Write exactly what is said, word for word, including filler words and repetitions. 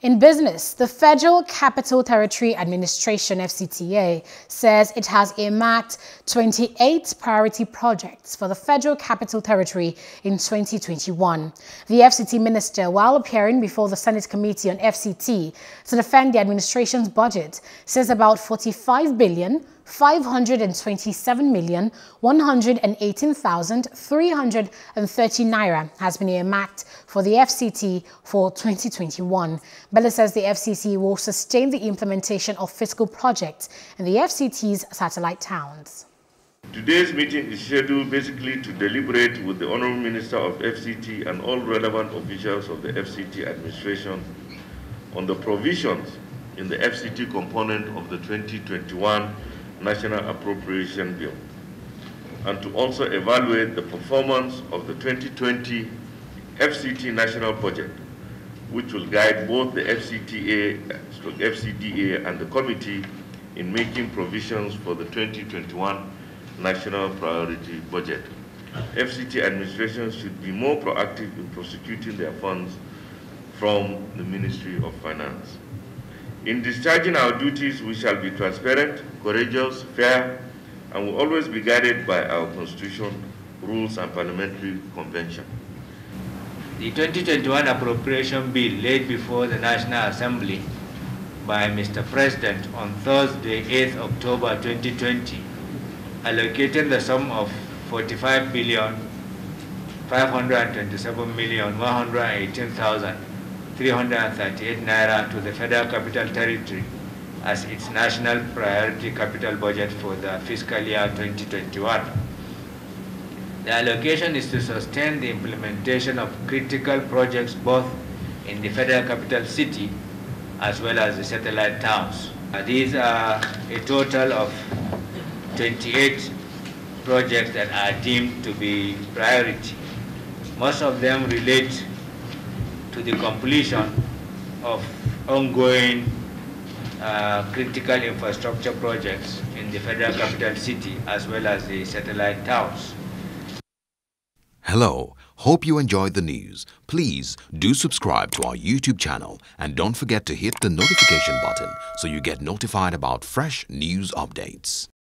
In business, the Federal Capital Territory Administration F C T A says it has earmarked twenty-eight priority projects for the Federal Capital Territory in twenty twenty-one. The F C T minister, while appearing before the Senate Committee on F C T to defend the administration's budget, says about forty-five billion five hundred twenty-seven million one hundred eighteen thousand three hundred thirty naira has been earmarked for the F C T for twenty twenty-one. Bello says the F C T will sustain the implementation of fiscal projects in the F C T's satellite towns. Today's meeting is scheduled basically to deliberate with the Honorable Minister of F C T and all relevant officials of the F C T administration on the provisions in the F C T component of the twenty twenty-one National Appropriation Bill, and to also evaluate the performance of the twenty twenty F C T National Budget, which will guide both the F C T A, F C D A and the committee in making provisions for the twenty twenty-one National Priority Budget. F C T administration should be more proactive in prosecuting their funds from the Ministry of Finance. In discharging our duties, we shall be transparent, courageous, fair, and will always be guided by our Constitution, rules, and parliamentary convention. The twenty twenty-one Appropriation Bill laid before the National Assembly by Mister President on Thursday, eighth October twenty twenty, allocated the sum of forty-five billion five hundred twenty-seven million one hundred eighteen thousand three hundred thirty-eight naira to the Federal Capital Territory as its national priority capital budget for the fiscal year twenty twenty-one. The allocation is to sustain the implementation of critical projects both in the Federal Capital City as well as the satellite towns. Uh, these are a total of twenty-eight projects that are deemed to be priority. Most of them relate to the completion of ongoing uh, critical infrastructure projects in the Federal Capital City as well as the satellite towns. Hello, hope you enjoyed the news. Please do subscribe to our YouTube channel and don't forget to hit the notification button so you get notified about fresh news updates.